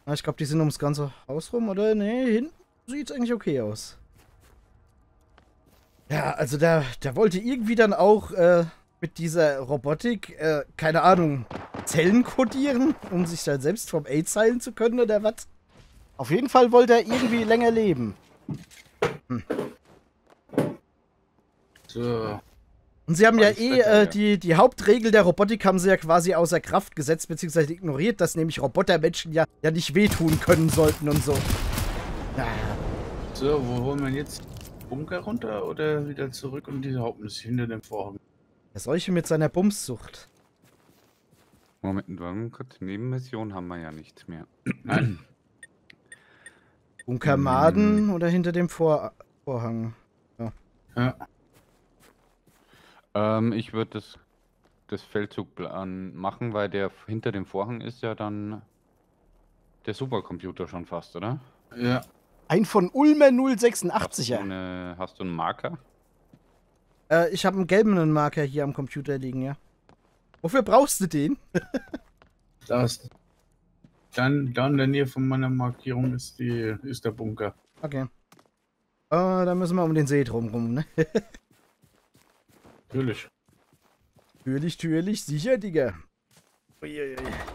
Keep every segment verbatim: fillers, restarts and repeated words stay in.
Ah, ich glaube, die sind ums ganze Haus rum, oder? Nee, hinten sieht es eigentlich okay aus. Ja, also der, der wollte irgendwie dann auch äh, mit dieser Robotik, äh, keine Ahnung, Zellen kodieren, um sich dann selbst vom AIDS heilen zu können, oder was? Auf jeden Fall wollte er irgendwie länger leben. Hm. So. Und sie haben ja Weiß eh, Wetter, äh, ja. die, die Hauptregel der Robotik haben sie ja quasi außer Kraft gesetzt, beziehungsweise ignoriert, dass nämlich Robotermenschen ja, ja nicht wehtun können sollten und so. Ja. So, wo wollen wir jetzt? Bunker runter oder wieder zurück und die Hauptmission hinter dem Vorhang? Der Solche mit seiner Bumssucht. Moment, warum kurz? Nebenmission haben wir ja nicht mehr. Nein. Bunkermaden Hm. oder hinter dem Vor Vorhang. Ja. Ähm, ich würde das, das Feldzugplan machen, weil der hinter dem Vorhang ist ja dann der Supercomputer schon fast, oder? Ja. Ein von Ulmer null Hast du, sechsundachtziger. eine, hast du einen Marker? Äh, ich habe einen gelben Marker hier am Computer liegen, ja. Wofür brauchst du den? Das. Dann, dann in der Nähe von meiner Markierung ist die ist der Bunker. Okay. Äh, da müssen wir um den See drumrum, ne? Natürlich. Türlich, türlich, sicher, Digga. Uiuiui.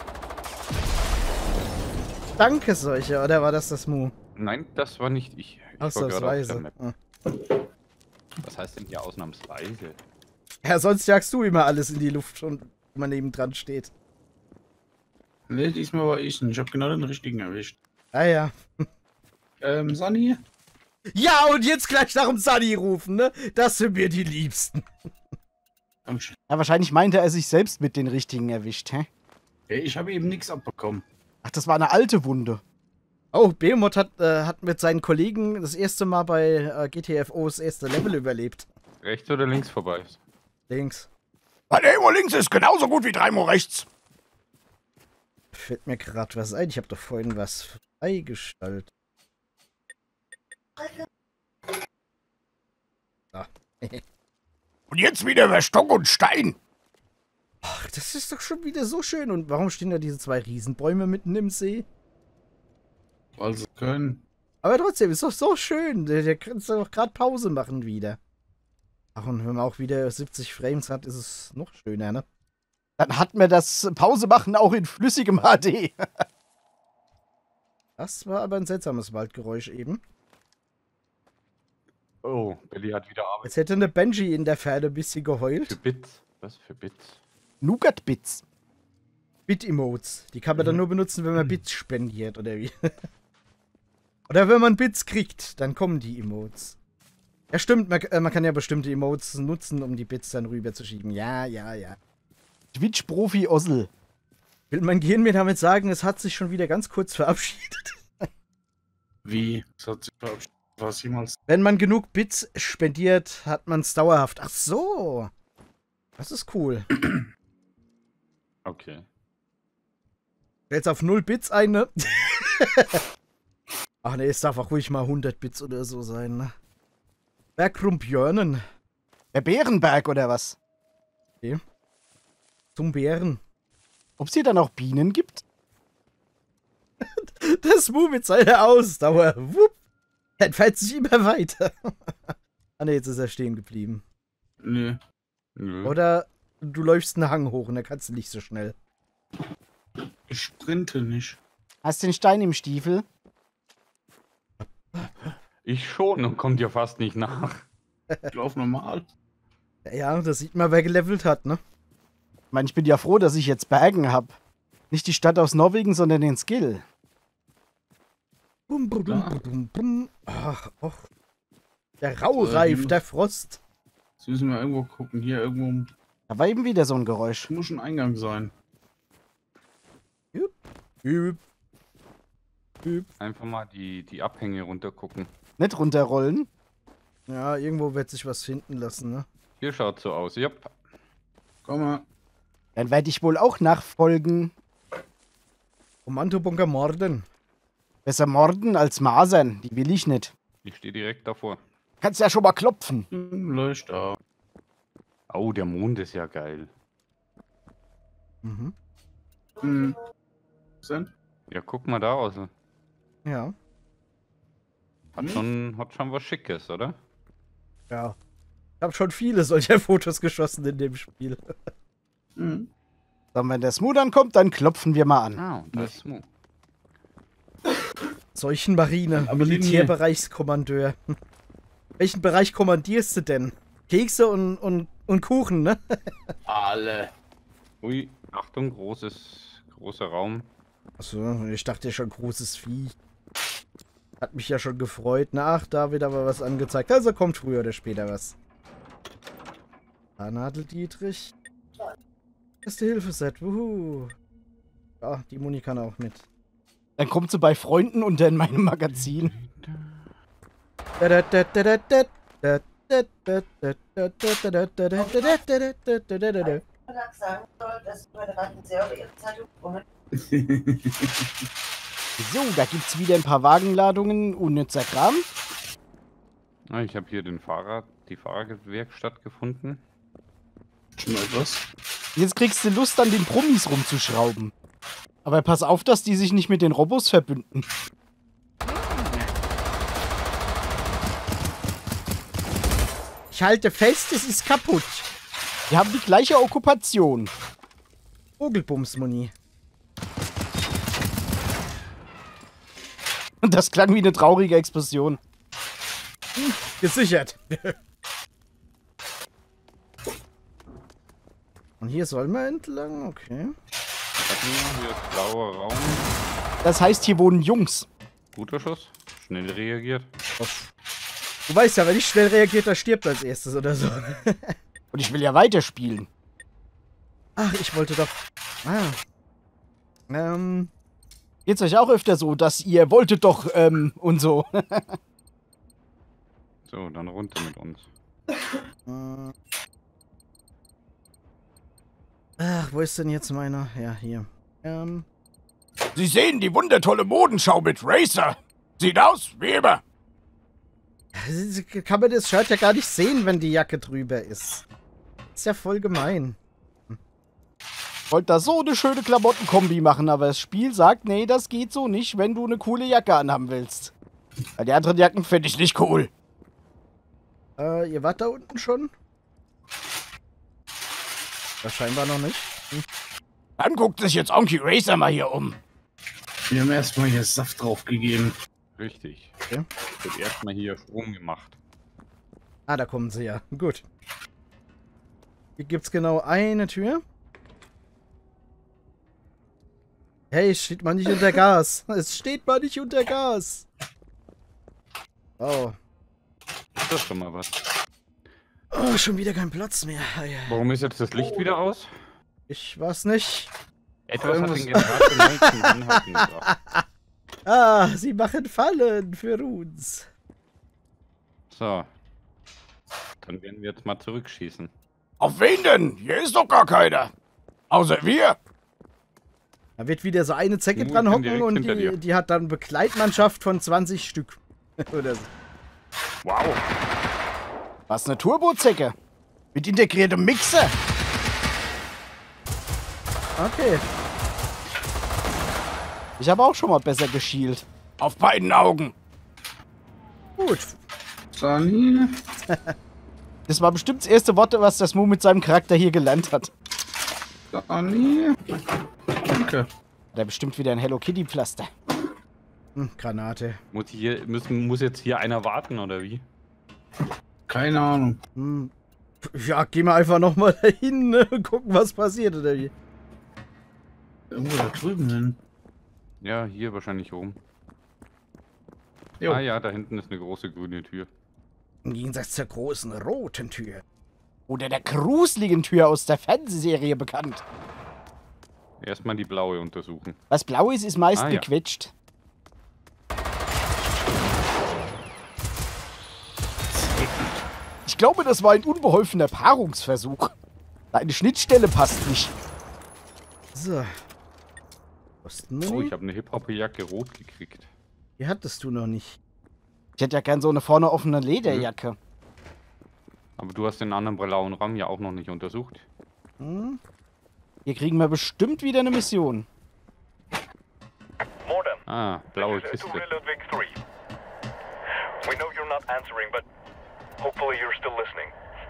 Danke, solche, oder war das das Mu? Nein, das war nicht ich. Ich war gerade auf der Ausnahmsweise. Map. Ah. Was heißt denn hier ausnahmsweise? Ja, sonst jagst du immer alles in die Luft und wenn man nebendran steht. Ne, diesmal war ich. Ich habe genau den richtigen erwischt. Ah ja. Ähm, Sunny? Ja, und jetzt gleich nach dem Sunny rufen, ne? Das sind mir die Liebsten. Dankeschön. Ja, wahrscheinlich meinte er sich selbst mit den richtigen erwischt, hä? Hey, ich habe eben nichts abbekommen. Ach, das war eine alte Wunde. Oh, Behemoth hat, äh, hat mit seinen Kollegen das erste Mal bei äh, G T F O das erste Level überlebt. Rechts oder links vorbei? Links. Weil der immer links ist genauso gut wie dreimal rechts. Fällt mir gerade was ein. Ich habe doch vorhin was freigeschaltet. Ah. Und jetzt wieder über Stock und Stein. Ach, das ist doch schon wieder so schön. Und warum stehen da diese zwei Riesenbäume mitten im See? Weil sie können. Aber trotzdem, ist doch so schön. Der, der kann doch gerade Pause machen wieder. Ach, und wenn man auch wieder siebzig Frames hat, ist es noch schöner, ne? Dann hat man das Pause machen auch in flüssigem H D. Das war aber ein seltsames Waldgeräusch eben. Oh, Billy hat wieder Arbeit. Jetzt hätte eine Benji in der Ferne ein bisschen geheult. Für Bits. Was für Bits? Nougat-Bits. Bit-Emotes. Die kann man dann Mhm. nur benutzen, wenn man Bits spendiert, oder wie? Oder wenn man Bits kriegt, dann kommen die Emotes. Ja, stimmt, man, äh, man kann ja bestimmte Emotes nutzen, um die Bits dann rüberzuschieben. Ja, ja, ja. Twitch-Profi Ossel. Will mein Gehirn mir damit sagen, es hat sich schon wieder ganz kurz verabschiedet? Wie? Das hat sich verabschiedet. Was jemals. Wenn man genug Bits spendiert, hat man es dauerhaft. Ach so. Das ist cool. Okay. Jetzt auf null Bits ein, ne? Ach ne, es darf auch ruhig mal hundert Bits oder so sein, ne? Bergrumpjörnen. Der Bärenberg oder was? Okay. Zum Bären. Ob es hier dann auch Bienen gibt? Das Mu mit seiner Ausdauer. Wupp. Entfällt sich immer weiter. Ah ne, jetzt ist er stehen geblieben. Nö. Nö. Oder du läufst einen Hang hoch und dann kannst du nicht so schnell. Ich sprinte nicht. Hast den Stein im Stiefel? Ich schon und kommt ja fast nicht nach. Ich laufe normal. Ja, das sieht man, wer gelevelt hat, ne? Ich meine, ich bin ja froh, dass ich jetzt Bergen habe. Nicht die Stadt aus Norwegen, sondern den Skill. Bum, bum, Klar. bum, bum, bum. Ach, och. Der Raureif, So, der Frost. Jetzt müssen wir irgendwo gucken. Hier irgendwo Da war eben wieder so ein Geräusch. muss ein Eingang sein. Üb. Üb. Üb. Einfach mal die, die Abhänge runtergucken. Nicht runterrollen. Ja, irgendwo wird sich was finden lassen, ne? Hier schaut so aus. Jupp. Komm mal. Dann werde ich wohl auch nachfolgen. Kommandobunker morden. Besser morden als masern. Die will ich nicht. Ich stehe direkt davor. Kannst ja schon mal klopfen. Hm, Leucht da. Oh, der Mond ist ja geil. Mhm. Hm. Was denn? Ja, guck mal da aus. Ja. Hat schon, hat schon was Schickes, oder? Ja. Ich habe schon viele solcher Fotos geschossen in dem Spiel. Mhm. Dann, wenn der Smooth ankommt, dann klopfen wir mal an. Ah, und das ist Smooth. Solchen Marine, Aber Militärbereichskommandeur. Welchen Bereich kommandierst du denn? Kekse und, und, und Kuchen, ne? Alle. Ui, Achtung, großes, großer Raum. Achso, ich dachte schon großes Vieh. Hat mich ja schon gefreut. Na, ach, da wird aber was angezeigt. Also kommt früher oder später was. Da Nadel Dietrich. Erste Hilfeset. Wuhu. Ja, die Muni kann auch mit. Dann kommt sie bei Freunden unter in meinem Magazin. Da, da, da, da, da, da, da, da, da, da, da, da, da, da, da, da, da, da, da, da. sagen soll, dass Moderaten sehr über ihre Zeitung freuen. So, da gibt's wieder ein paar Wagenladungen unnützer Kram. Ah, ich habe hier den Fahrrad, die Fahrradwerkstatt gefunden. Schon mal was? Jetzt kriegst du Lust, an den Promis rumzuschrauben. Aber pass auf, dass die sich nicht mit den Robos verbünden. Ich halte fest, es ist kaputt. Die haben die gleiche Okkupation. Vogelbums-Muni. Und das klang wie eine traurige Explosion. Gesichert. Und hier soll man entlang, okay. Hier ist blauer Raum. Das heißt, hier wohnen Jungs. Guter Schuss. Schnell reagiert. Du weißt ja, wenn nicht schnell reagiert, der stirbt als erstes oder so. Und ich will ja weiterspielen. Ach, ich wollte doch... Ah. Ähm... Geht's euch auch öfter so, dass ihr wolltet doch, ähm, und so. So, dann runter mit uns. Äh. Ach, wo ist denn jetzt meiner? Ja, hier. Ähm... Sie sehen die wundertolle Modenschau mit Racer. Sieht aus wie immer. Kann man das Shirt ja gar nicht sehen, wenn die Jacke drüber ist. Ist ja voll gemein. Wollte da so eine schöne Klamottenkombi machen, aber das Spiel sagt, nee, das geht so nicht, wenn du eine coole Jacke anhaben willst. Weil die anderen Jacken finde ich nicht cool. Äh, ihr wart da unten schon? Das scheinbar noch nicht. Hm. Dann guckt sich jetzt Onky Racer mal hier um. Wir haben erstmal hier Saft drauf gegeben. Richtig. Okay. Wird erstmal hier Strom gemacht. Ah, da kommen sie ja. Gut. Hier gibt's genau eine Tür. Hey, es steht mal nicht unter Gas. Es steht mal nicht unter Gas. Oh. Ist das schon mal was? Oh, schon wieder kein Platz mehr. Warum ist jetzt das Licht wieder aus? Ich weiß nicht. Etwas hat den Generator neu zum Anhalten gebracht. Ah, sie machen Fallen für uns. So. Dann werden wir jetzt mal zurückschießen. Auf wen denn? Hier ist doch gar keiner. Außer wir. Da wird wieder so eine Zecke Uh, dran ich bin hocken direkt und hinter die, dir. die hat dann Begleitmannschaft von zwanzig Stück. Oder so. Wow. Was, eine Turbozecke? Mit integriertem Mixer? Okay. Ich habe auch schon mal besser geschielt. Auf beiden Augen. Gut. Sani. Das war bestimmt das erste Wort, was das Mo mit seinem Charakter hier gelernt hat. Sani. Danke. Der bestimmt wieder ein Hello Kitty Pflaster. Hm, Granate. Muss, hier, müssen, muss jetzt hier einer warten, oder wie? Keine Ahnung. Hm. Ja, gehen wir einfach nochmal dahin, ne? Gucken, was passiert, oder wie? Irgendwo da drüben hin. Ja, hier wahrscheinlich oben. Jo. Ah ja, da hinten ist eine große grüne Tür. Im Gegensatz zur großen roten Tür. Oder der gruseligen Tür aus der Fernsehserie bekannt. Erstmal die blaue untersuchen. Was blau ist, ist meist Ah, ja. gequetscht. Ich glaube, das war ein unbeholfener Paarungsversuch. Deine Schnittstelle passt nicht. So. Oh, Kostenmuni? ich habe eine Hip-Hop-Jacke rot gekriegt. Die hattest du noch nicht. Ich hätte ja gern so eine vorne offene Lederjacke. Aber du hast den anderen blauen Raum ja auch noch nicht untersucht. Hm? Hier kriegen wir bestimmt wieder eine Mission. Morten. Ah, blaue This is Kiste. Turi Ludwig three. We know you're not answering, but hopefully you're still listening.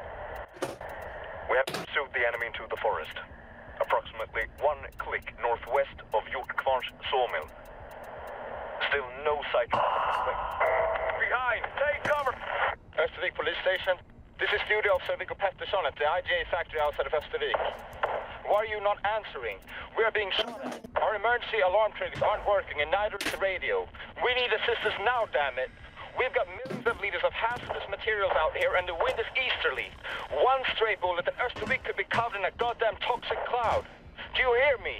We have pursued the enemy into the forest. Approximately one click northwest of Hjortkvarns sawmill. Still no sight. Behind! Take cover! Östervik Police Station. This is Studio Officer Viggo Pettersson at the I G A factory outside of Östervik. Why are you not answering? We are being shot at. Our emergency alarm triggers aren't working and neither is the radio. We need assistance now, damn it. We've got millions of liters of hazardous materials out here and the wind is easterly. One stray bullet and Östervik could be covered in a goddamn toxic cloud. Do you hear me?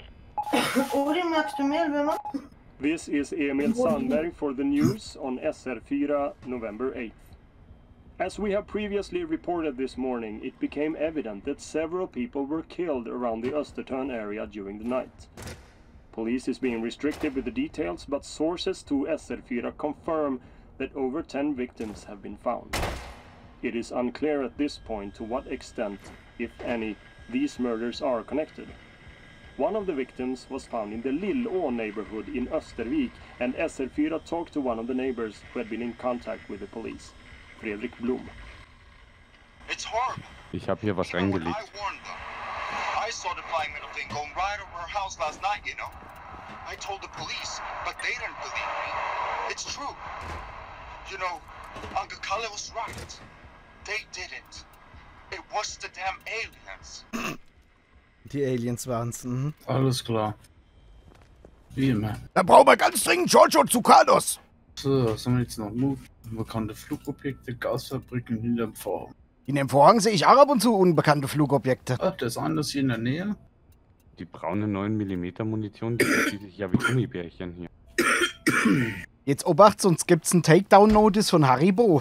This is Emil Sandberg for the news on S R four November eighth. As we have previously reported this morning, it became evident that several people were killed around the Östertörn area during the night. Police is being restricted with the details, but sources to S R four confirm that over ten victims have been found. It is unclear at this point to what extent, if any, these murders are connected. One of the victims was found in the Lillå neighborhood in Östervik, and S R four talked to one of the neighbors who had been in contact with the police, Fredrik Blom. It's horrible. Ich habe hier was Even when reingelegt. I warned them. I saw the flying metal thing going right over her house last night, you know. I told the police, but they didn't believe me. It's true. You know, Uncle Kalle was right. They did it. It was the damn aliens. Die Aliens waren's. Mhm. Alles klar. Wie immer. Da brauchen wir ganz dringend Giorgio Zucados. So, was haben wir jetzt noch? Move. Bekannte Flugobjekte, Gasfabriken hinterm Vorhang. In dem Vorhang sehe ich auch ab und zu unbekannte Flugobjekte. Ach, das andere ist hier in der Nähe. Die braune neun Millimeter Munition, die sieht sich ja wie Gummibärchen hier. Jetzt obacht, sonst gibt's ein Takedown-Notice von Haribo.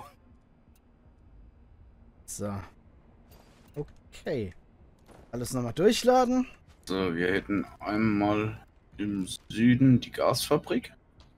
So. Okay. Alles nochmal durchladen. So, wir hätten einmal im Süden die Gasfabrik.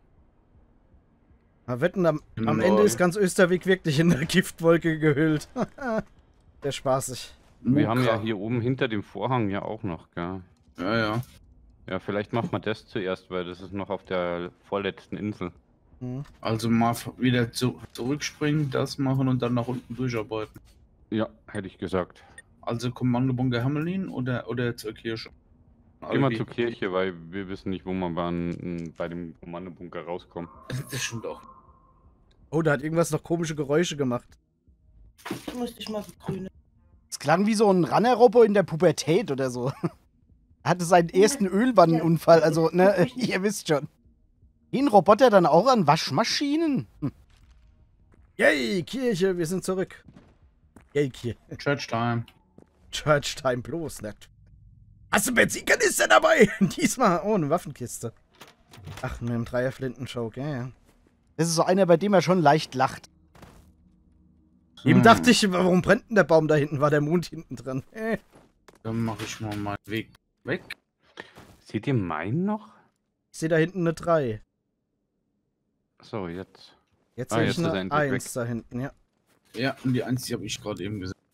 Wir wetten, am, Im am Ende Norden. ist ganz Österwijk wirklich in der Giftwolke gehüllt. Sehr spaßig. Wir haben ja Mokra. hier oben hinter dem Vorhang ja auch noch, gell? Ja, ja. Ja, vielleicht machen wir das zuerst, weil das ist noch auf der vorletzten Insel. Hm. Also mal wieder zu, zurückspringen, das machen und dann nach unten durcharbeiten. Ja, hätte ich gesagt. Also Kommandobunker Hamelin oder, oder zur Kirche? Geh mal Albi. zur Kirche, weil wir wissen nicht, wo man bei, bei dem Kommandobunker rauskommt. Das stimmt auch. Oh, da hat irgendwas noch komische Geräusche gemacht. Ich muss dich mal begrünen. Es klang wie so ein Rannerrobo in der Pubertät oder so. Er hatte seinen ersten Ölwannenunfall, also, ne, ihr wisst schon. Gehen Roboter dann auch an Waschmaschinen? Hm. Yay, Kirche, wir sind zurück. Yay, Kirche. Church Time. Church Time bloß nicht. Hast du Benzinkanister dabei? Diesmal. Oh, eine Waffenkiste. Ach, mit dem Dreier-Flinten-Choke, ja, ja. Das ist so einer, bei dem er schon leicht lacht. Eben Hm, dachte ich, warum brennt denn der Baum da hinten? War der Mond hinten dran? Äh. Dann mache ich mal meinen Weg weg. Seht ihr meinen noch? Ich sehe da hinten eine drei. So, jetzt. Jetzt Ah, sehe jetzt ich ist er eine endlich eins da hinten, ja. Ja, und die eins, die habe ich gerade eben gesagt.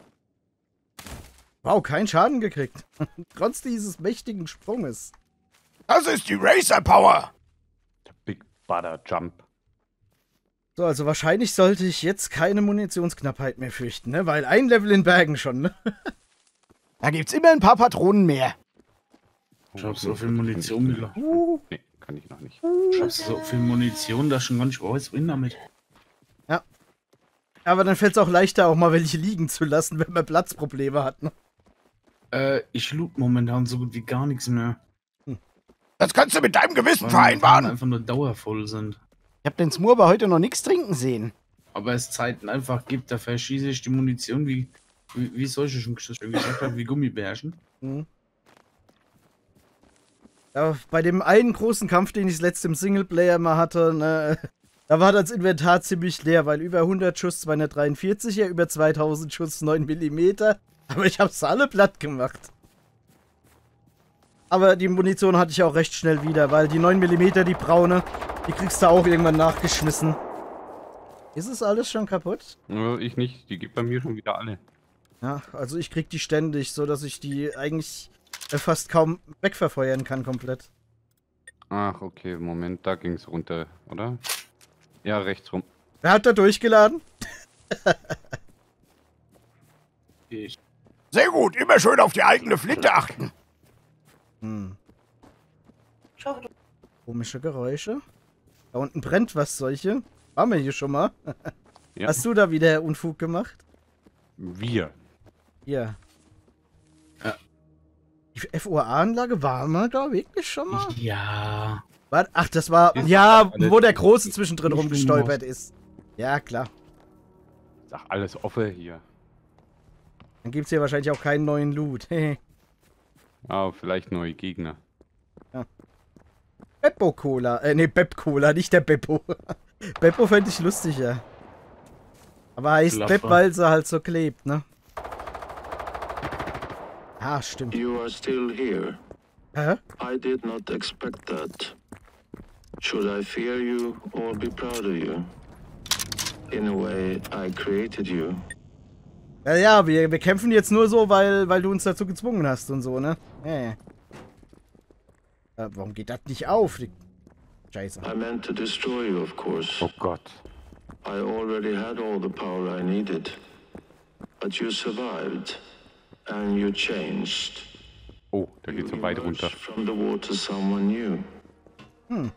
Wow, kein Schaden gekriegt. Trotz dieses mächtigen Sprunges. Das ist die Racer Power! Der Big Butter Jump. So, also wahrscheinlich sollte ich jetzt keine Munitionsknappheit mehr fürchten, ne? Weil ein Level in Bergen schon, ne? Da gibt's immer ein paar Patronen mehr. Ich habe so viel Munition gelassen. Uh, Nee, kann ich noch nicht. Ich habe so viel Munition, dass ich schon gar nicht weiß, wohin damit. aber dann fällt es auch leichter, auch mal welche liegen zu lassen, wenn man Platzprobleme hat, ne? Äh, ich loot momentan so gut wie gar nichts mehr. Das kannst du mit deinem Gewissen Weil vereinbaren. momentan einfach nur dauervoll sind. Ich hab den Smur aber heute noch nichts trinken sehen. Aber es Zeiten einfach gibt, da verschieße ich die Munition wie, wie, wie solche schon schon gesagt habe, wie Gummibärchen. Mhm. Ja, bei dem einen großen Kampf, den ich das letzte im Singleplayer mal hatte, ne, da war das Inventar ziemlich leer, weil über hundert Schuss zweihundertdreiundvierziger, über zweitausend Schuss neun Millimeter. Aber ich hab's alle platt gemacht. Aber die Munition hatte ich auch recht schnell wieder, weil die neun Millimeter, die braune, die kriegst du auch irgendwann nachgeschmissen. Ist es alles schon kaputt? Äh, Ich nicht, die gibt bei mir schon wieder alle. Ja, also ich krieg die ständig, so dass ich die eigentlich äh, fast kaum wegverfeuern kann komplett. Ach, okay, Moment, da ging es runter, oder? Ja, rechts rum. Wer hat da durchgeladen? Ich. Sehr gut, immer schön auf die eigene Flinte achten. Hm. Schau, du Komische Geräusche. Da unten brennt was, solche. Waren wir hier schon mal? Ja. Hast du da wieder Unfug gemacht? Wir. Ja. Ja. Die F U A-Anlage waren wir da wirklich schon mal? Ja. War, ach, das war, Ist ja, alles wo der Große zwischendrin nicht rumgestolpert ist. Ja, klar. Ist auch alles offen hier. Dann gibt es hier wahrscheinlich auch keinen neuen Loot. Ah, vielleicht neue Gegner. Beppo-Cola. Äh, nee, Bep-Cola, nicht der Beppo. Beppo fände ich lustiger. Aber heißt Klaffer. Bep, weil sie halt so klebt, ne? Ah, stimmt. You are still here. Hä? I did not expect that. Should I fear you or be proud of you? In a way, I created you. Ja, ja, wir, wir kämpfen jetzt nur so, weil, weil du uns dazu gezwungen hast und so, ne? Ja, ja. Äh, warum geht das nicht auf? Die Scheiße. I meant to destroy you, of course. Oh Gott. I already had all the power I needed. But you survived. And you changed. Oh, da geht so weit runter. From the water someone new. Hm.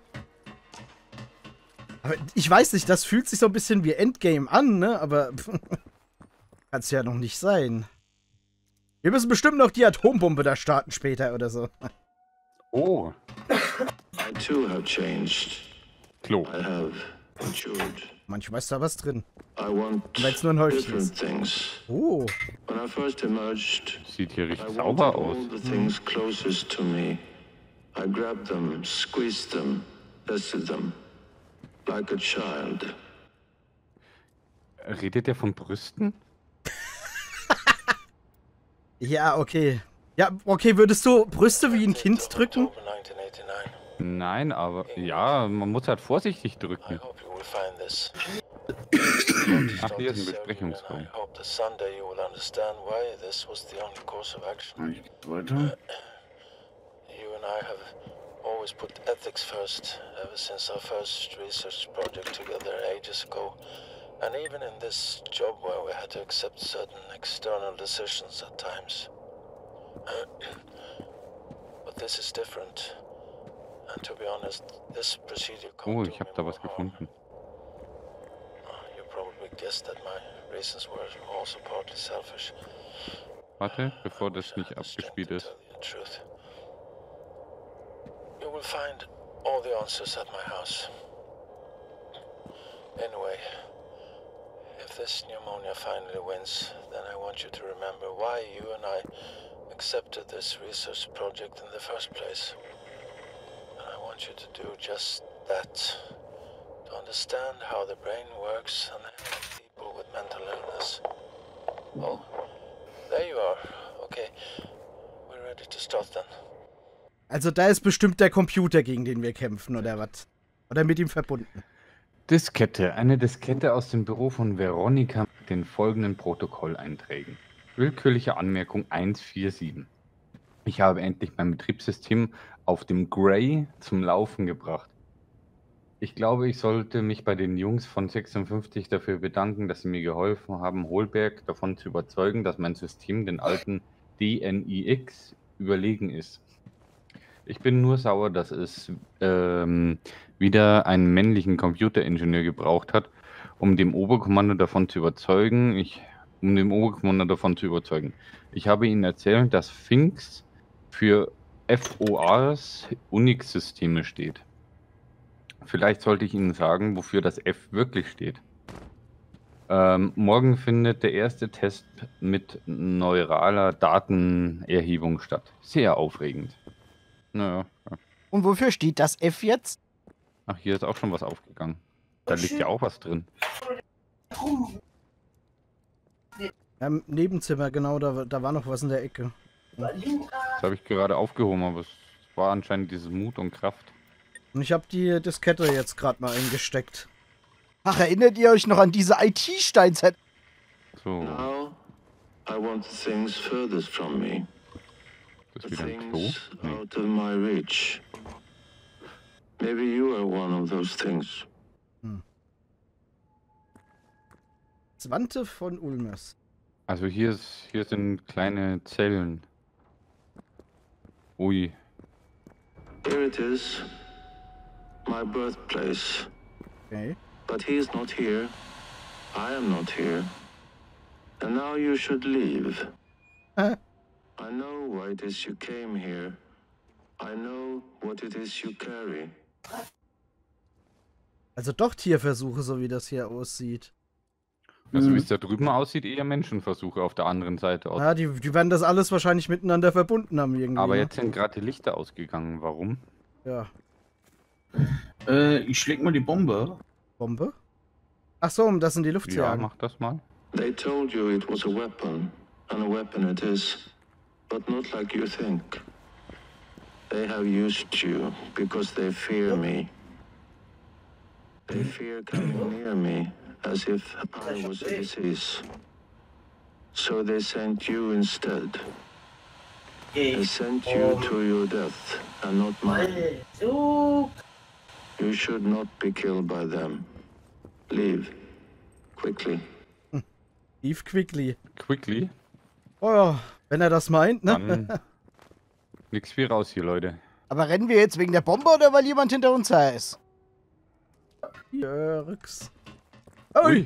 Aber ich weiß nicht, das fühlt sich so ein bisschen wie Endgame an, ne? Aber kann es ja noch nicht sein. Wir müssen bestimmt noch die Atombombe da starten später oder so. Oh. I too have changed. Klo. I have matured. Manchmal ist da was drin. I want Weil es nur ein Häufchen different ist. things. Oh. When I first emerged, Sieht hier I richtig wanted sauber aus. all the things closest to me. I grabbed them, squeezed them, tested them, like a child. Redet der von Brüsten? Ja, okay. Ja, okay, würdest du Brüste wie ein Kind drücken? October nineteen eighty-nine. Nein, aber ja, man muss halt vorsichtig I drücken. hope you will find this. Ach, hier ist ein Besprechungsraum. I hope that Sunday you will understand why this was the only course of action. Ich geht's weiter. You and I have always put ethics first, ever since our first research project together ages ago. And even in this job where we had to accept certain external decisions at times. But this is different. And to be honest, this procedure Oh, can't do ich habe me da was more harm. gefunden. Uh, You probably guessed that my reasons were also partly selfish. Warte, bevor das nicht I was abgespielt trying ist. to tell you the truth. You will find all the answers at my house. Anyway, if this pneumonia finally wins, then I want you to remember why you and I accepted this research project in the first place. And I want you to do just that. To understand how the brain works and help people with mental illness. Oh, there you are. Okay, we're ready to start then. Also da ist bestimmt der Computer, gegen den wir kämpfen, oder was? Oder mit ihm verbunden. Diskette. Eine Diskette aus dem Büro von Veronika mit den folgenden Protokolleinträgen. Willkürliche Anmerkung eins vier sieben. Ich habe endlich mein Betriebssystem auf dem Grey zum Laufen gebracht. Ich glaube, ich sollte mich bei den Jungs von sechsundfünfzig dafür bedanken, dass sie mir geholfen haben, Holberg davon zu überzeugen, dass mein System den alten D N I X überlegen ist. Ich bin nur sauer, dass es ähm, wieder einen männlichen Computeringenieur gebraucht hat, um dem Oberkommando davon zu überzeugen. Ich, um dem Oberkommando davon zu überzeugen. Ich habe ihnen erzählt, dass Finks für F O As Unix-Systeme steht. Vielleicht sollte ich Ihnen sagen, wofür das F wirklich steht. Ähm, morgen findet der erste Test mit neuraler Datenerhebung statt. Sehr aufregend. Naja. Ja. Und wofür steht das F jetzt? Ach, hier ist auch schon was aufgegangen. Da liegt ja auch was drin. Ja, im Nebenzimmer, genau, da, da war noch was in der Ecke. Das habe ich gerade aufgehoben, aber es war anscheinend dieses Mut und Kraft. Und ich habe die Diskette jetzt gerade mal eingesteckt. Ach, erinnert ihr euch noch an diese I T-Steinzeit? So, Now, I want the things furthest from me. das ist The wieder ein Klo. things Nee. out of my reach. Maybe you are one of those things. Hm. Zwante von Ulmers. Also hier ist, hier sind kleine Zellen. Ui. Here it is. My birthplace. Okay. But he is not here. I am not here. And now you should leave. Hä? I know why it is you came here. I know what it is you carry. Also doch Tierversuche, so wie das hier aussieht. Also Mhm. wie es da drüben aussieht, eher Menschenversuche auf der anderen Seite aus. Ja, die, die werden das alles wahrscheinlich miteinander verbunden haben irgendwie. Aber ne? jetzt sind gerade die Lichter ausgegangen. Warum? Ja. Äh, ich schläg mal die Bombe. Bombe? Ach so, das sind die Ja, Luftjagen. mach das mal. They told you it was a weapon, and a weapon it is, but not like you think. They have used you because they fear me. They fear coming near me as if I was a disease. So they sent you instead. They sent you to your death and not mine. You should not be killed by them. Leave. Quickly. Eve Quickly. Quickly. Oh ja, wenn er das meint, ne? Dann nix wie raus hier, Leute. Aber rennen wir jetzt wegen der Bombe oder weil jemand hinter uns her ist? Jörgs. Ui.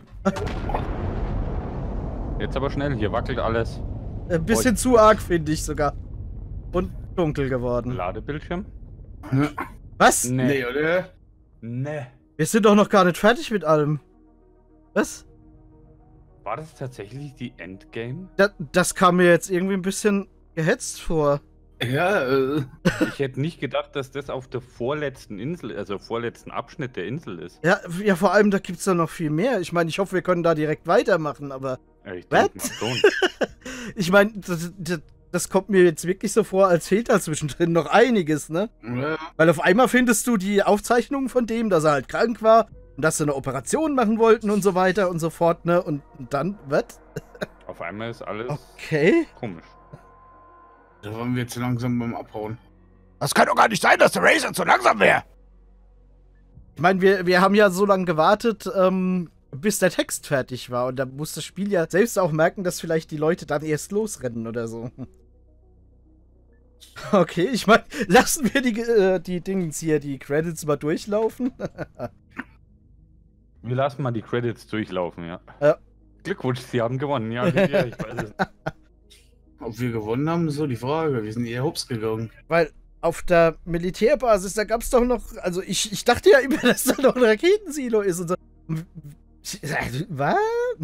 Jetzt aber schnell, hier wackelt alles. Ein bisschen zu arg, finde ich sogar. Und dunkel geworden. Ladebildschirm? Was? Nee. Nee, oder? Nee. Wir sind doch noch gar nicht fertig mit allem. Was? War das tatsächlich die Endgame? Das, das kam mir jetzt irgendwie ein bisschen gehetzt vor. Ja, äh. Ich hätte nicht gedacht, dass das auf der vorletzten Insel, also vorletzten Abschnitt der Insel ist. Ja, ja, vor allem, da gibt's da noch viel mehr. Ich meine, ich hoffe, wir können da direkt weitermachen, aber... Ja, ich What? denke mal schon. Ich meine, das, das, das kommt mir jetzt wirklich so vor, als fehlt da zwischendrin noch einiges, ne? Ja. Weil auf einmal findest du die Aufzeichnungen von dem, dass er halt krank war und dass sie eine Operation machen wollten und so weiter und so fort, ne? Und, und dann, was? Auf einmal ist alles Okay. komisch. Da waren wir jetzt langsam beim Abhauen. Das kann doch gar nicht sein, dass der Racer zu langsam wäre. Ich meine, wir, wir haben ja so lange gewartet, ähm, bis der Text fertig war. Und da muss das Spiel ja selbst auch merken, dass vielleicht die Leute dann erst losrennen oder so. Okay, ich meine, lassen wir die, äh, die Dings hier, die Credits mal durchlaufen. Wir lassen mal die Credits durchlaufen, ja. Ja. Glückwunsch, Sie haben gewonnen. Ja, ja, ich weiß es. Ob wir gewonnen haben, ist so die Frage. Wir sind eher hops gegangen. Weil auf der Militärbasis, da gab es doch noch, also ich, ich dachte ja immer, dass da noch ein Raketensilo ist und so. Was?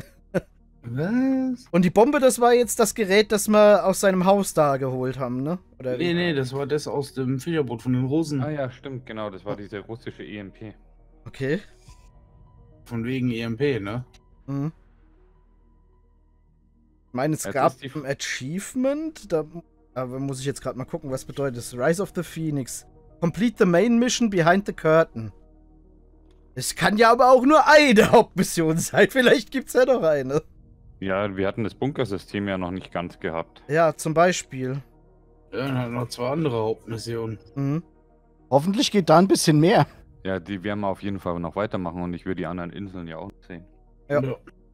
Was? Und die Bombe, das war jetzt das Gerät, das wir aus seinem Haus da geholt haben, ne? Oder Nee, nee, das war das aus dem Fischerboot von den Rosen. Ah ja, stimmt, genau. Das war diese russische E M P. Okay. Von wegen E M P, ne? Mhm. Ich meine, es Jetzt gab ist die- ein Achievement, da aber muss ich jetzt gerade mal gucken, was bedeutet das? Rise of the Phoenix. Complete the main mission behind the curtain. Es kann ja aber auch nur eine Hauptmission sein. Vielleicht gibt's ja noch eine. Ja, wir hatten das Bunkersystem ja noch nicht ganz gehabt. Ja, zum Beispiel. Ja, dann hat noch zwei andere Hauptmissionen. Mhm. Hoffentlich geht da ein bisschen mehr. Ja, die werden wir auf jeden Fall noch weitermachen und ich würde die anderen Inseln ja auch sehen. Ja.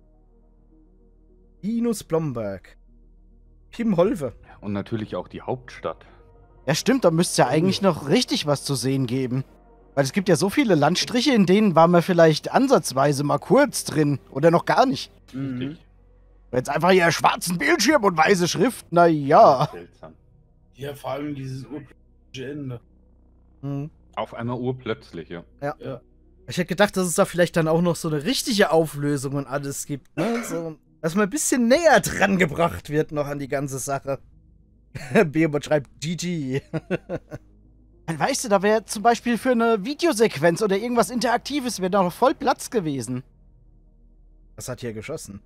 Linus Blomberg. Kim Holve. Und natürlich auch die Hauptstadt. Ja, stimmt, da müsste es ja eigentlich noch richtig was zu sehen geben. Weil es gibt ja so viele Landstriche, in denen war man vielleicht ansatzweise mal kurz drin. Oder noch gar nicht. Mhm. Jetzt einfach hier schwarzen Bildschirm und weiße Schrift, na ja. Seltsam. Ja, vor allem dieses urplötzliche Ende. Mhm. Auf einmal urplötzlich, ja. Ich hätte gedacht, dass es da vielleicht dann auch noch so eine richtige Auflösung und alles gibt, ne? So, dass man ein bisschen näher dran gebracht wird noch an die ganze Sache. Beobot schreibt G G. Weißt du, da wäre zum Beispiel für eine Videosequenz oder irgendwas Interaktives wäre da noch voll Platz gewesen. Was hat hier geschossen?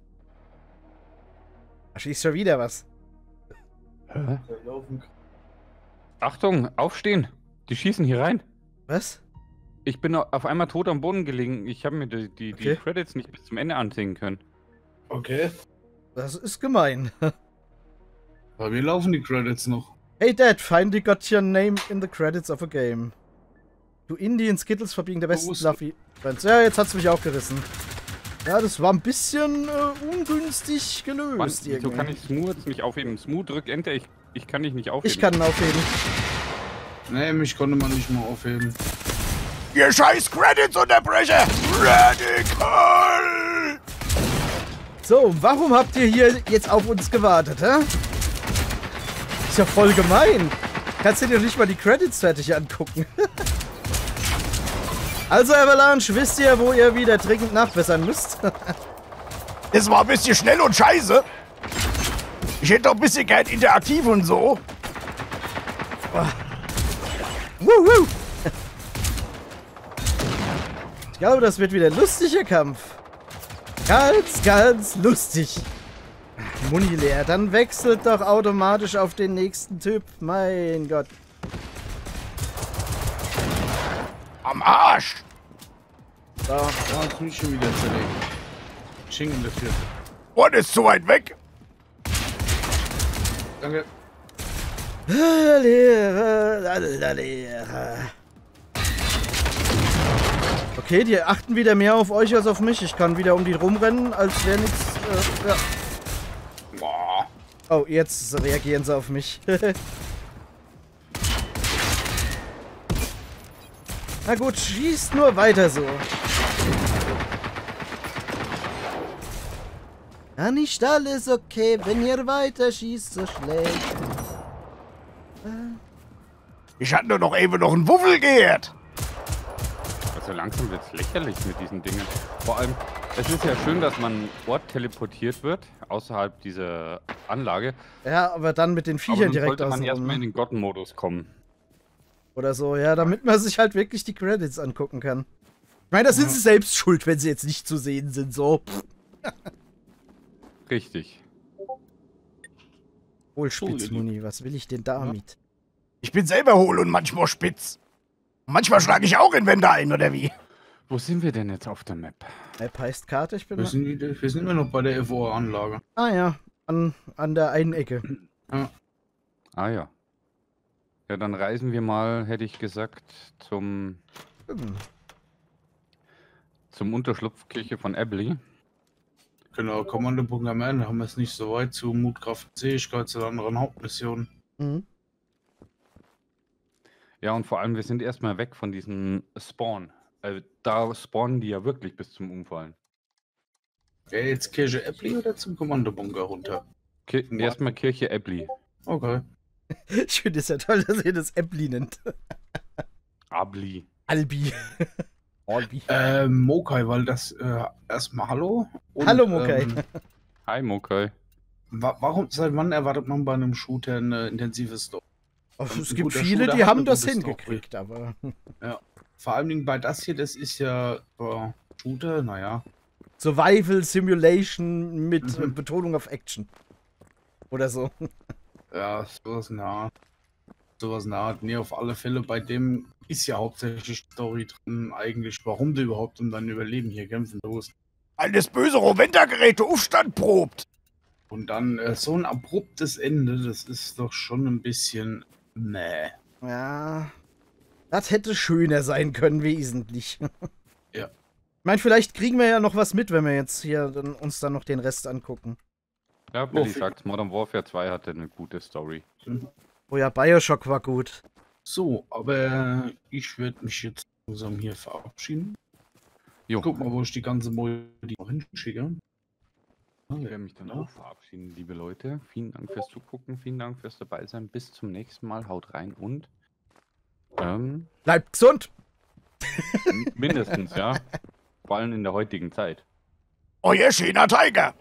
Da schießt schon wieder was. Hä? Achtung, aufstehen! Die schießen hier rein. Was? Ich bin auf einmal tot am Boden gelegen. Ich habe mir die, die, die Okay. Credits nicht bis zum Ende ansehen können. Okay. Das ist gemein. Bei mir laufen die Credits noch. Hey Dad, finally got your name in the credits of a game. Du Indian Skittles verbiegen der besten Wo ist- Fluffy Friends. Ja, jetzt hat's mich auch gerissen. Ja, das war ein bisschen äh, ungünstig gelöst. Mann, wieso irgendwie. kann ich Smooth nicht aufheben? Smooth, drück Enter, ich, ich kann dich nicht aufheben. Ich kann ihn aufheben. Nee, mich konnte man nicht mal aufheben. Ihr scheiß Credits-Unterbrecher! Radical! So, warum habt ihr hier jetzt auf uns gewartet, hä? Ist ja voll gemein. Kannst du dir nicht mal die Credits fertig angucken. Also, Avalanche, wisst ihr, wo ihr wieder dringend nachbessern müsst? Das war ein bisschen schnell und scheiße. Ich hätte doch ein bisschen gern interaktiv und so. Wuh, wuh. Ich glaube, das wird wieder ein lustiger Kampf. Ganz, ganz lustig. Muni leer. Dann wechselt doch automatisch auf den nächsten Typ. Mein Gott. Am Arsch! Da, da hast mich schon wieder zerlegt. Schinken dafür. Und ist zu weit weg. Danke. Lehre, Lehre. Okay, die achten wieder mehr auf euch als auf mich. Ich kann wieder um die rumrennen, als wäre nichts. Äh, ja. Boah. Oh, jetzt reagieren sie auf mich. Na gut, schießt nur weiter so. Ja, nicht alles okay, wenn ihr weiter schießt, so schlecht. Ich hatte nur noch eben noch einen Wuffel gehört. Also langsam wird es lächerlich mit diesen Dingen. Vor allem, es ist ja schön, dass man Ort teleportiert wird, außerhalb dieser Anlage. Ja, aber dann mit den Aber Viechern dann direkt sollte man außen erstmal in rum. den Gott-Modus kommen. Oder so, ja, damit man sich halt wirklich die Credits angucken kann. Ich meine, da sind sie selbst schuld, wenn sie jetzt nicht zu sehen sind, so. Richtig. Hohlspitzmuni, was will ich denn damit? Ich bin selber hohl und manchmal spitz. Und manchmal schlage ich auch in Wände ein, oder wie? Wo sind wir denn jetzt auf der Map? Map heißt Karte, ich bin Wir mal... sind, wieder, wir sind immer noch bei der F O A-Anlage. Ah ja, an, an der einen Ecke. Ah ja. Ja, dann reisen wir mal, hätte ich gesagt, zum, Hm. zum Unterschlupfkirche von Abley. Genau, Kommandopunkt am Ende haben wir es nicht so weit zu Mutkraft und Zähigkeit zu anderen Hauptmissionen. Mhm. Ja, und vor allem, wir sind erstmal weg von diesem Spawn. Also, da spawnen die ja wirklich bis zum Umfallen. Ja, jetzt Kirche Abley oder zum Kommandobunker runter? Ki Ja. Erstmal Kirche Abley. Okay. Ich finde es ja toll, dass ihr das Appli nennt. Abley. Albi. Albi. Ähm, Mokai, weil das äh, erstmal Hallo. Und, Hallo, Mokai. Ähm, Hi, Mokai. wa warum, seit wann erwartet man bei einem Shooter eine intensive Story? Oh, ein es gibt guter viele, Shooter die hat haben eine das gute hingekriegt, aber... Vor allen Dingen bei das hier, das ist ja äh, Shooter, naja. Survival Simulation mit Mhm. äh, Betonung auf Action. Oder so. Ja, sowas in der Art. Sowas in der Art. Nee, auf alle Fälle, bei dem ist ja hauptsächlich Story drin, eigentlich, warum du überhaupt um dein Überleben hier kämpfen musst. Weil das böse Roventa-Gerät Aufstand probt. Und dann äh, so ein abruptes Ende, das ist doch schon ein bisschen. Nee. Ja. Das hätte schöner sein können, wesentlich. Ja. Ich meine, vielleicht kriegen wir ja noch was mit, wenn wir jetzt hier dann, uns dann noch den Rest angucken. Ja, Billy Oh, sagt, Modern Warfare zwei hatte eine gute Story. Oh ja, Bioshock war gut. So, aber ich würde mich jetzt langsam hier verabschieden. Jo, Guck mal, wo ich die ganze Modi noch hinschicke. Ah, ich werde mich dann auch verabschieden, liebe Leute. Vielen Dank fürs Zugucken, vielen Dank fürs dabei sein. Bis zum nächsten Mal. Haut rein und ähm, Bleibt gesund! m- mindestens, ja. Vor allem in der heutigen Zeit. Euer schöner Tiger.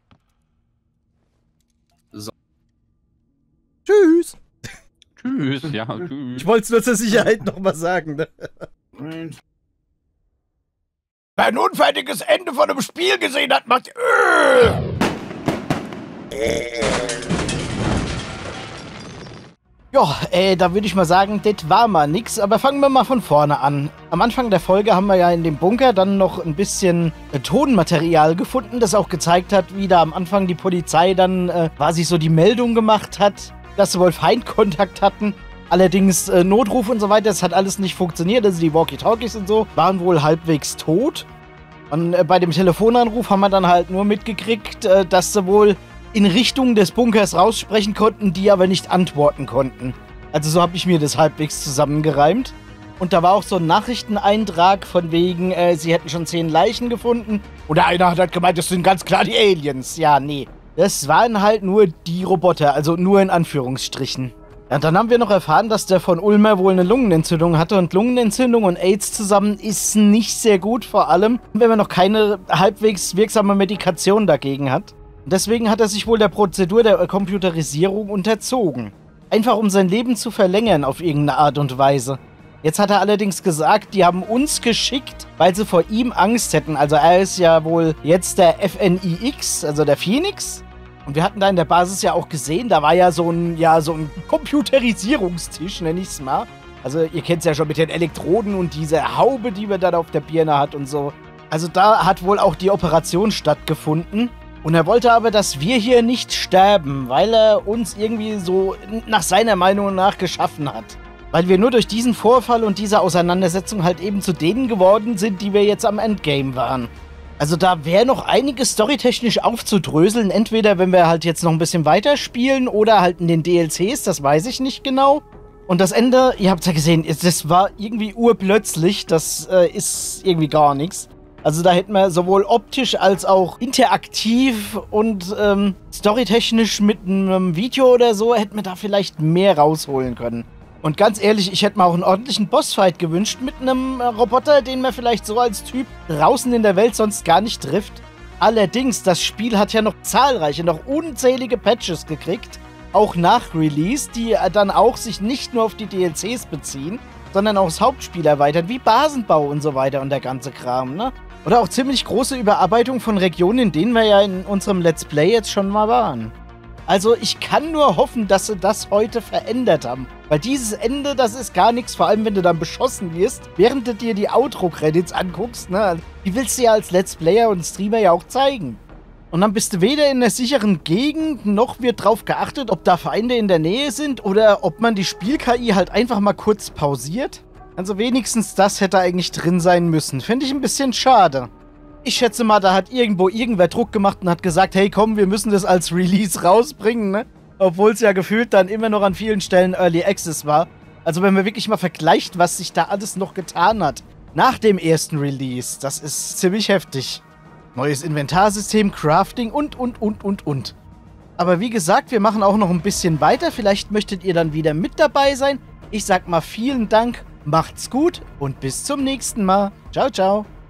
Tschüss! Tschüss, ja, tschüss. Ich wollte es nur zur Sicherheit nochmal sagen. Ne? Right. Wer ein unfertiges Ende von einem Spiel gesehen hat, macht... Äh. Ja, äh, da würde ich mal sagen, das war mal nix, aber fangen wir mal von vorne an. Am Anfang der Folge haben wir ja in dem Bunker dann noch ein bisschen äh, Tonmaterial gefunden, das auch gezeigt hat, wie da am Anfang die Polizei dann äh, quasi so die Meldung gemacht hat, dass sie wohl Feindkontakt hatten. Allerdings äh, Notruf und so weiter, das hat alles nicht funktioniert. Also die Walkie-Talkies und so waren wohl halbwegs tot. Und äh, bei dem Telefonanruf haben wir dann halt nur mitgekriegt, äh, dass sie wohl in Richtung des Bunkers raussprechen konnten, die aber nicht antworten konnten. Also so habe ich mir das halbwegs zusammengereimt. Und da war auch so ein Nachrichteneintrag von wegen, äh, sie hätten schon zehn Leichen gefunden. Oder einer hat halt gemeint, das sind ganz klar die Aliens. Ja, nee. Das waren halt nur die Roboter, also nur in Anführungsstrichen. Ja, dann haben wir noch erfahren, dass der von Ulmer wohl eine Lungenentzündung hatte. Und Lungenentzündung und AIDS zusammen ist nicht sehr gut, vor allem, wenn man noch keine halbwegs wirksame Medikation dagegen hat. Und deswegen hat er sich wohl der Prozedur der Computerisierung unterzogen. Einfach um sein Leben zu verlängern auf irgendeine Art und Weise. Jetzt hat er allerdings gesagt, die haben uns geschickt, weil sie vor ihm Angst hätten. Also er ist ja wohl jetzt der F N I X, also der Phoenix. Und wir hatten da in der Basis ja auch gesehen, da war ja so ein, ja, so ein Computerisierungstisch, nenne ich es mal. Also ihr kennt es ja schon mit den Elektroden und diese Haube, die man dann auf der Birne hat und so. Also da hat wohl auch die Operation stattgefunden. Und er wollte aber, dass wir hier nicht sterben, weil er uns irgendwie so nach seiner Meinung nach geschaffen hat. Weil wir nur durch diesen Vorfall und diese Auseinandersetzung halt eben zu denen geworden sind, die wir jetzt am Endgame waren. Also da wäre noch einiges storytechnisch aufzudröseln. Entweder wenn wir halt jetzt noch ein bisschen weiterspielen oder halt in den D L Cs, das weiß ich nicht genau. Und das Ende, ihr habt ja gesehen, das war irgendwie urplötzlich, das äh, ist irgendwie gar nichts. Also da hätten wir sowohl optisch als auch interaktiv und ähm, storytechnisch mit einem Video oder so, hätten wir da vielleicht mehr rausholen können. Und ganz ehrlich, ich hätte mir auch einen ordentlichen Bossfight gewünscht mit einem Roboter, den man vielleicht so als Typ draußen in der Welt sonst gar nicht trifft. Allerdings, das Spiel hat ja noch zahlreiche, noch unzählige Patches gekriegt, auch nach Release, die dann auch sich nicht nur auf die D L Cs beziehen, sondern auch das Hauptspiel erweitern, wie Basenbau und so weiter und der ganze Kram, ne? Oder auch ziemlich große Überarbeitung von Regionen, in denen wir ja in unserem Let's Play jetzt schon mal waren. Also ich kann nur hoffen, dass sie das heute verändert haben. Weil dieses Ende, das ist gar nichts, vor allem wenn du dann beschossen wirst, während du dir die Outro-Credits anguckst, ne? Die willst du ja als Let's Player und Streamer ja auch zeigen. Und dann bist du weder in der sicheren Gegend, noch wird drauf geachtet, ob da Feinde in der Nähe sind oder ob man die Spiel-K I halt einfach mal kurz pausiert. Also wenigstens das hätte eigentlich drin sein müssen. Finde ich ein bisschen schade. Ich schätze mal, da hat irgendwo irgendwer Druck gemacht und hat gesagt, hey komm, wir müssen das als Release rausbringen, ne? Obwohl es ja gefühlt dann immer noch an vielen Stellen Early Access war. Also wenn man wirklich mal vergleicht, was sich da alles noch getan hat nach dem ersten Release, das ist ziemlich heftig. Neues Inventarsystem, Crafting und, und, und, und, und. Aber wie gesagt, wir machen auch noch ein bisschen weiter. Vielleicht möchtet ihr dann wieder mit dabei sein. Ich sag mal vielen Dank, macht's gut und bis zum nächsten Mal. Ciao, ciao.